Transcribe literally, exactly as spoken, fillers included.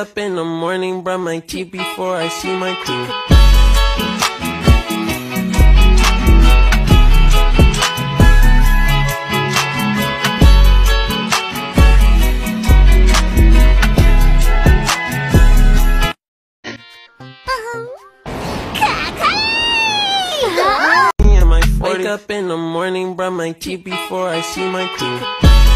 up in the morning, brush my teeth before I see my crew. Wake up in the morning, brush my teeth before I see my crew.